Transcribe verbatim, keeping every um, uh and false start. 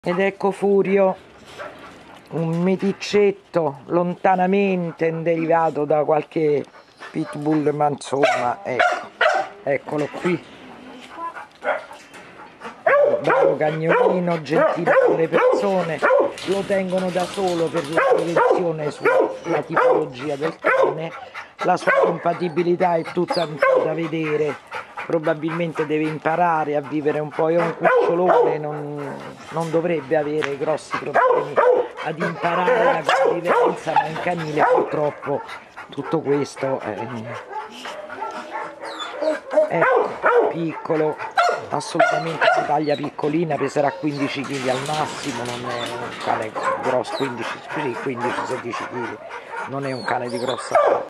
Ed ecco Furio, un meticcetto lontanamente derivato da qualche pitbull, ma insomma, ecco, eccolo qui. Bravo cagnolino, gentile con le persone, lo tengono da solo per la prevenzione sulla tipologia del cane. La sua compatibilità è tutta da vedere. Probabilmente deve imparare a vivere un po', è un cucciolone, non, non dovrebbe avere grossi problemi ad imparare la convivenza, ma in canile purtroppo tutto questo è... Ecco, piccolo, assolutamente una taglia piccolina, peserà quindici chili al massimo, non è un cane grosso, quindici sedici chili, non è un cane di grossa